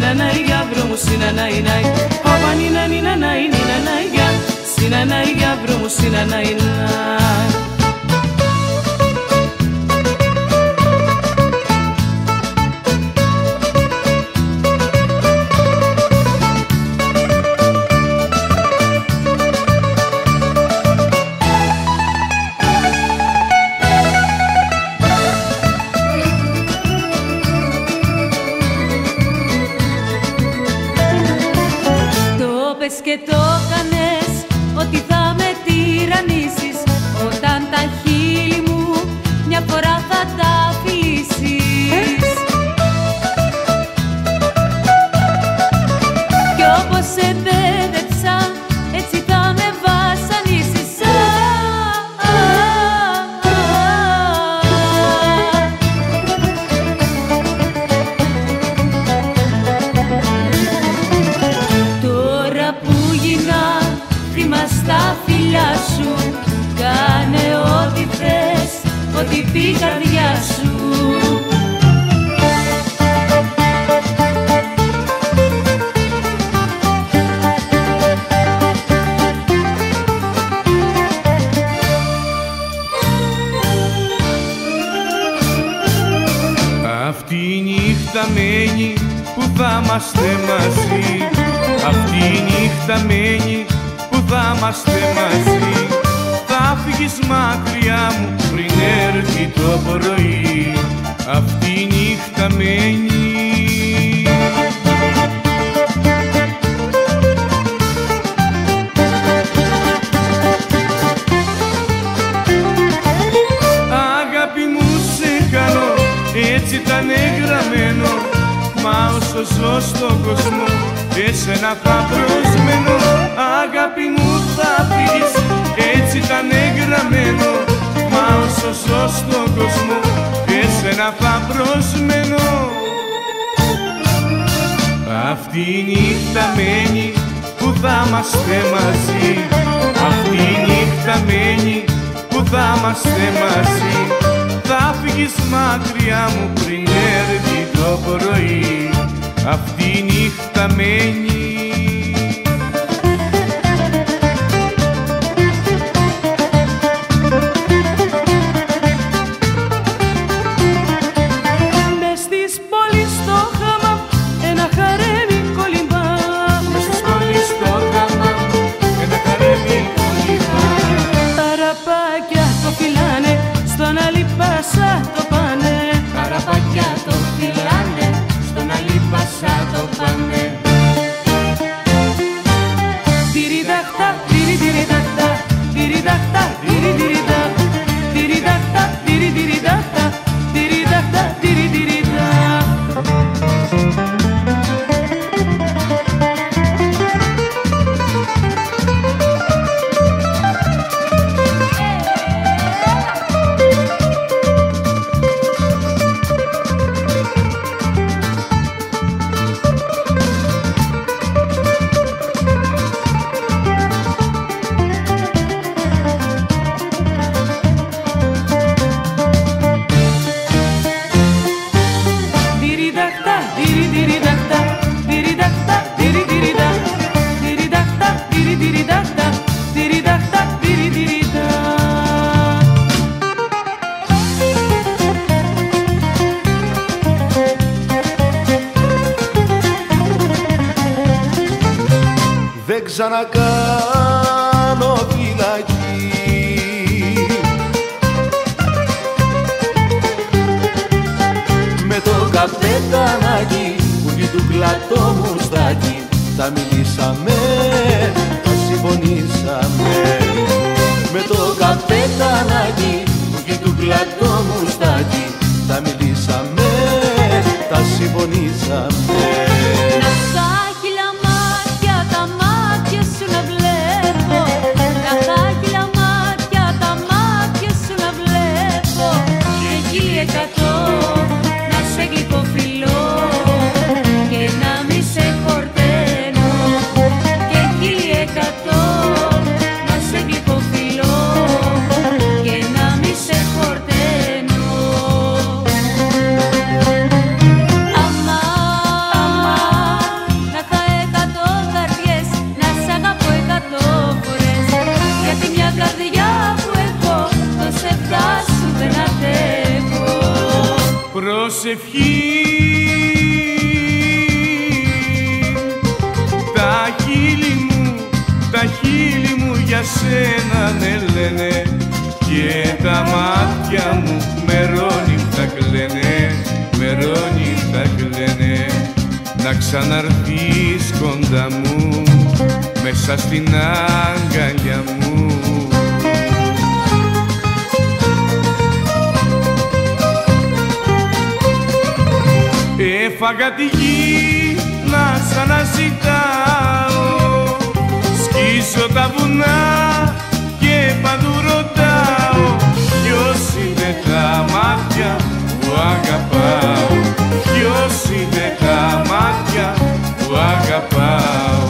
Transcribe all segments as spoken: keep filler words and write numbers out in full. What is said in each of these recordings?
sinanai gabro mu sinanai nai Oba nina nina nai nina nai ga sinanai gabro mu sinanai nai Και το κάνες ότι θα με τυραννίσεις όταν τα χείλη μου μια φορά θα τα φιλήσεις. Κι όπως σε μπέδεψα έτσι θα με βασανίσεις. Στα φιλιά σου κάνε ό,τι θες, ό,τι πει η καρδιά σου. Αυτή η νύχτα μένει που θα είμαστε μαζί. Αυτή η νύχτα μένει που θα είμαστε μαζί. Θα φύγεις μακριά μου πριν έρθει το πρωί. Αυτή η νύχτα μένει. Αγάπη μου σε κάνω, έτσι ήταν γραμμένο. Μα όσο ζω στον κόσμο εσένα θα προσμένω. Αγάπη μου θα φύγεις, έτσι ήταν γραμμένο. Μα όσο ζω στον κόσμο εσένα θα προσμένω. Αυτή η νύχτα μένει που θα είμαστε μαζί. Αυτή η νύχτα μένει που θα είμαστε μαζί. Θα φύγεις μακριά μου πριν έρθει το πρωί. Αυτή η νύχτα μένει. Μες της πόλης στο χάμα ένα χαρέμι κολυμπά. Μες της πόλης στο χάμα ένα χαρέμι κολυμπά. Ταραπάκια το φυλάνε, στον άλλη πάσα το πάνε. Ταραπάκια το φυλάνε, στον άλλη πάσα το πάνε. Τυριδαχτά, τυριδυριδαχτά, τυριδαχτά, τυριδυριδά, τυριδαχτά, τυριδυριδαχτά, τυριδαχτά, τυριδυριδά. Δεν ξανακάνω φυλακή. Με το καπετανάκι που βγει του πλατό μουστάκι. Τα μιλήσαμε, τα συμφωνήσαμε. Με το καπετανάκι που βγει του πλατό μουστάκι. Τα μιλήσαμε, τα συμφωνήσαμε. Να σε γλυκοφιλώ και να μη σε χορταίνω. Και προσευχή. Τα χείλη μου, τα χείλη μου για σένα ναι λένε, και τα μάτια μου μερόνυχτα κλαίνε, μερόνυχτα κλαίνε. Να ξαναρθείς κοντά μου, μέσα στην αγκαλιά μου. Έφαγα τη γη να σ' αναζητάω, σκίζω τα βουνά και παντού ρωτάω, ποιος είναι τα μάτια που αγαπάω, ποιος είναι τα μάτια που αγαπάω.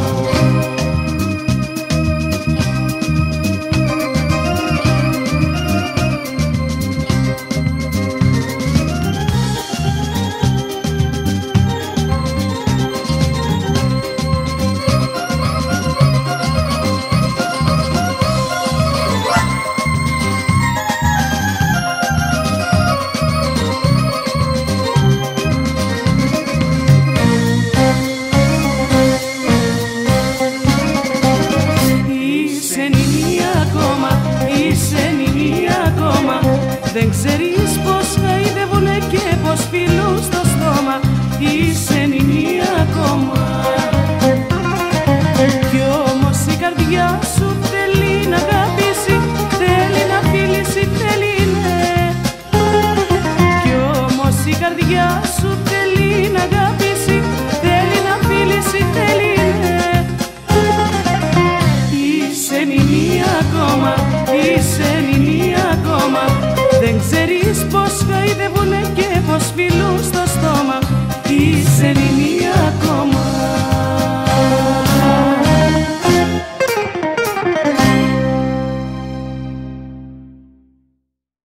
Δεν ξέρεις πως χαϊδεύουνε και πως φιλούν στο στόμα. Είσαι νηνή ακόμα. Κι όμως η καρδιά σου θέλει να αγαπήσει, θέλει να φίλησει, θέλει ναι. Κι όμως η καρδιά